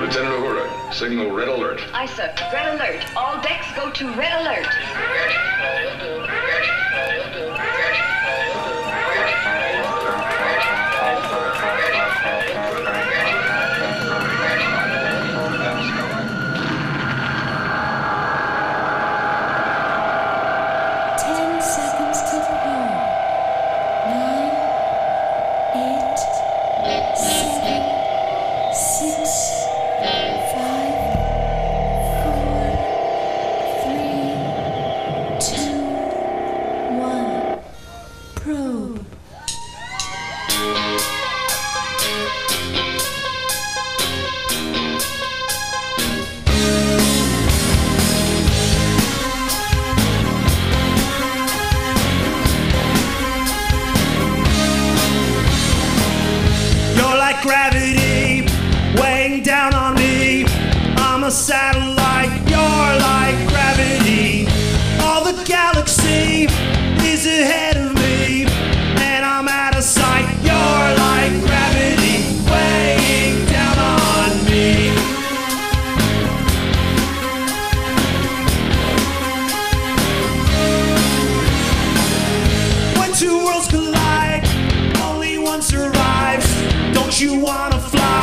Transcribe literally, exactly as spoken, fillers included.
Lieutenant Uhura, signal red alert. Aye, sir. Red alert. All decks go to red alert. Ten seconds to blow. Nine, eight, seven, six, five, four, three, two, one. Probe. You're like gravity, weighing down on me. I'm a satellite, you're like gravity. All the galaxy is ahead of me, and I'm out of sight. You're like gravity, weighing down on me. When two worlds collide, only one survives. Don't you wanna fly?